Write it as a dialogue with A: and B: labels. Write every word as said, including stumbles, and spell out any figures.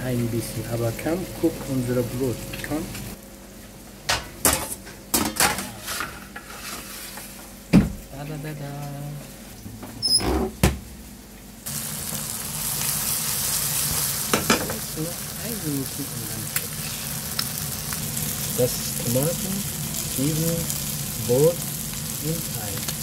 A: ein bisschen, aber komm, guck unser Brot. Komm. Da, da, da, da. Jetzt noch ein Minuten und dann fertig. Das ist Tomaten, Zwiebeln, Brot und Ei.